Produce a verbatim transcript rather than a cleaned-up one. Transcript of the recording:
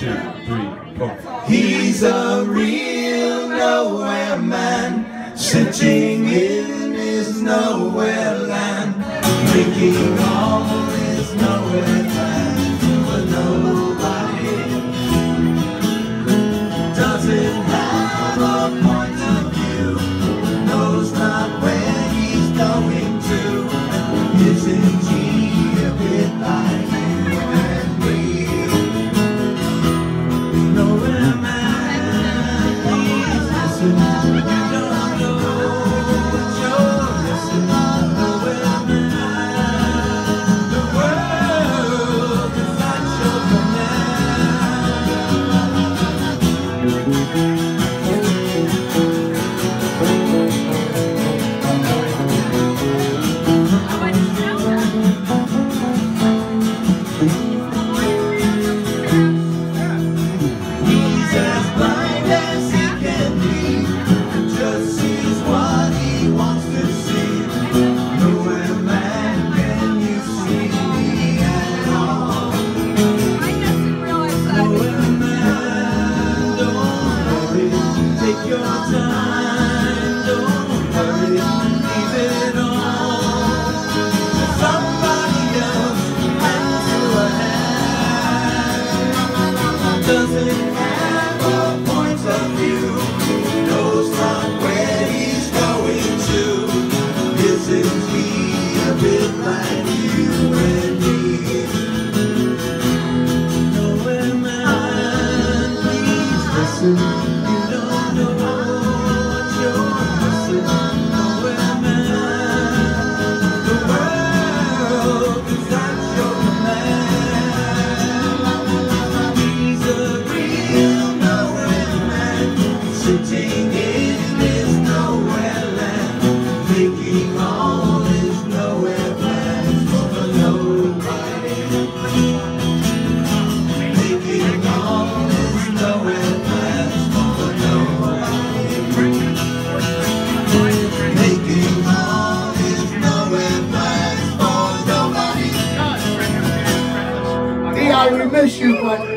two, three, four. He's a real nowhere man, sitting in his nowhere land, making all his nowhere plans for nobody. Doesn't have a point of view, knows not where he's going to. Isn't he a bit like you and me? Nowhere man, please listen. You don't know what you're missing. Nowhere man, the world is at your command. Take your time, don't hurry, leave it all to somebody else, hands to a hand. Doesn't have a point of view, knows not where he's going to. Isn't he a bit like you and me? Nowhere man, please listen. Sitting in his nowhere land, making all his nowhere plans for nobody. Making all his nowhere plans for nobody. Making all his nowhere plans for nobody. D I, we miss you, but